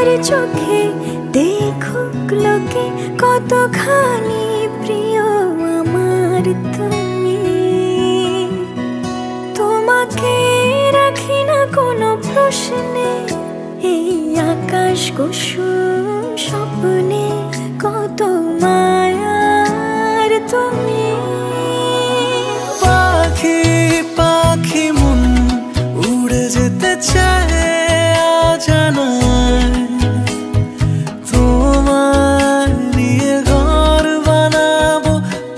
চোখে দেখুক লোকে কতখানি প্রিয় আমার তুমি। তোমাকে রাখি না কোনো প্রশ্নে, এই আকাশ কুসুম স্বপ্নে কত মায়ার তুমি। পাখি পাখি মন উড়ে যেতে চায় অজানায়, তোমার নিয়ে ঘর বানাবো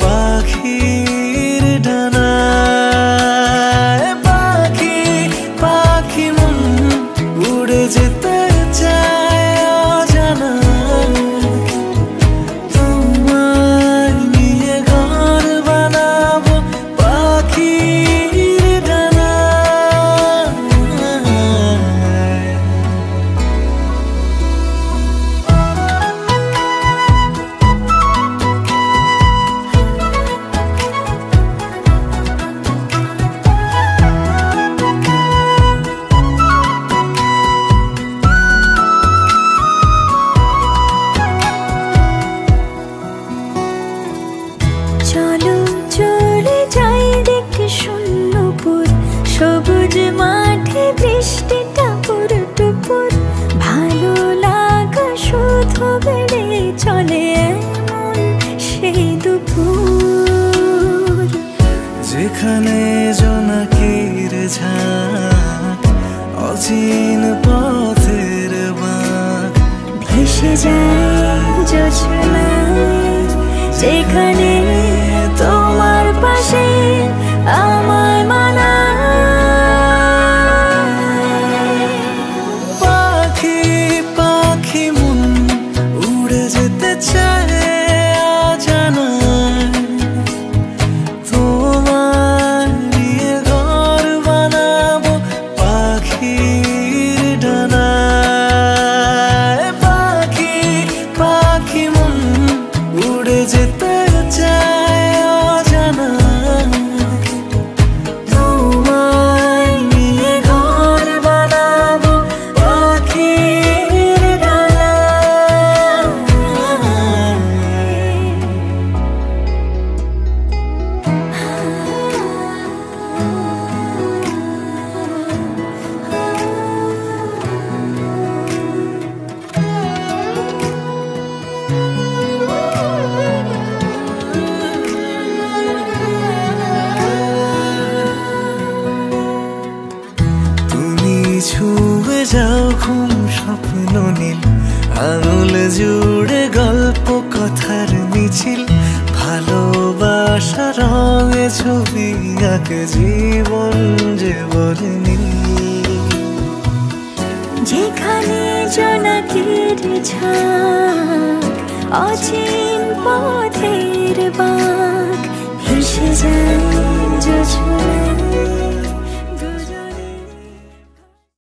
পাখির ডানায়। পাখি পাখি মন উড়ে যেতে চায় অজানায়, তোমার নিয়ে ঘর বানাবো পাখির ডানায়। চলো চলে যাই দেখে শূন্যপুর, সবুজ মাঠে বৃষ্টিটা পুরটুপুর। ভালো লাগা শুধু বেড়ে চলে এমন সেই দুপুর, যেখানে জোনাকির ঝাঁক অচিন পথের বাঁক ভেসে যায় জোছনায়। যেখানে তোমার পাশে আমায় মানায়। পাখি পাখি মন উড়ে যেতে চায় অজানায়, তোমার নিয়ে ঘর বানাবো পাখির ডানায়। পাখি পাখি মন উড়ে যেতে চায় অজানায়, তোমার নিয়ে ঘর বানাবো পাখির ডানায়। তুমি ছুঁয়ে যাও ঘুম স্বপ্ন নীল, আঙুল জুড়ে গল্প কথার মিছিল। ভালোবাসা রঙে ছবি আঁকে জীবন যে বলে নীল। যেখানে জোনাকির ঝাঁক অচিন পথের বাঁক ভেসে যায় জোছনা।